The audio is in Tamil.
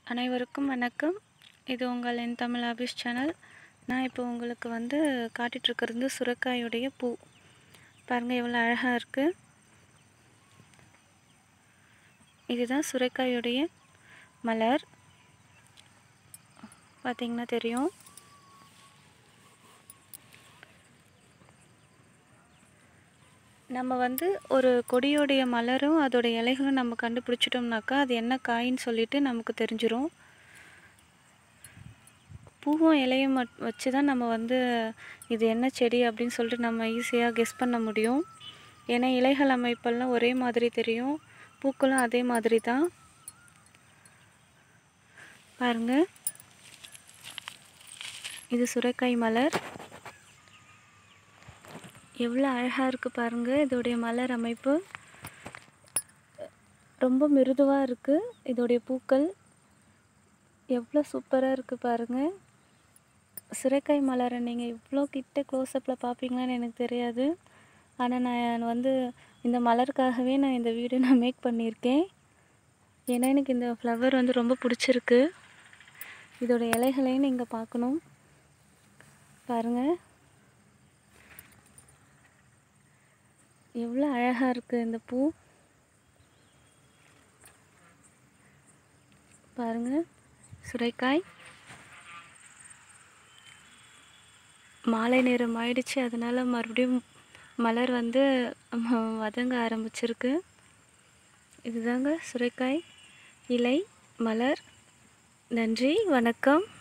அனைவருக்கும் வணக்கம். இது உங்கள் என் தமிழ் ஆபீஸ் சேனல். நான் இப்போ உங்களுக்கு காட்டிகிட்ருக்கிறது சுரைக்காயுடைய பூ. பாருங்கள் எவ்வளோ அழகாக இருக்குது. இதுதான் சுரைக்காயுடைய மலர். பார்த்திங்கன்னா தெரியும். நம்ம ஒரு கொடியோடைய மலரும் அதோடைய இலைகளும் நம்ம கண்டுபிடிச்சிட்டோம்னாக்கா அது என்ன காயின்னு சொல்லிட்டு நமக்கு தெரிஞ்சிடும். பூவும் இலையும் வச்சு தான் நம்ம இது என்ன செடி அப்படின்னு சொல்லிட்டு நம்ம ஈஸியாக கெஸ் பண்ண முடியும். ஏன்னா இலைகள் அமைப்பெல்லாம் ஒரே மாதிரி தெரியும், பூக்களும் அதே மாதிரி தான். பாருங்கள், இது சுரைக்காய் மலர். எவ்வளோ அழகாக இருக்குது பாருங்கள். இதோடைய மலர் அமைப்பு ரொம்ப மிருதுவாக இருக்குது. இதோடைய பூக்கள் எவ்வளோ சூப்பராக இருக்குது பாருங்கள். சுரைக்காய் மலரை நீங்கள் இவ்வளோ கிட்ட க்ளோஸ்அப்பில் பார்ப்பீங்களான்னு எனக்கு தெரியாது. ஆனால் நான் இந்த மலருக்காகவே நான் இந்த வீடியோ நான் மேக் பண்ணியிருக்கேன். ஏன்னா எனக்கு இந்த ஃப்ளவர் ரொம்ப பிடிச்சிருக்கு. இதோட இலைகளையும் நீங்கள் பார்க்கணும். பாருங்கள் எவ்வளோ அழகாக இருக்குது இந்த பூ. பாருங்கள், சுரைக்காய் மாலை நேரம் ஆயிடுச்சு, அதனால் மறுபடியும் மலர் வதங்க ஆரம்பிச்சிருக்கு. இதுதாங்க சுரைக்காய் இலை மலர். நன்றி, வணக்கம்.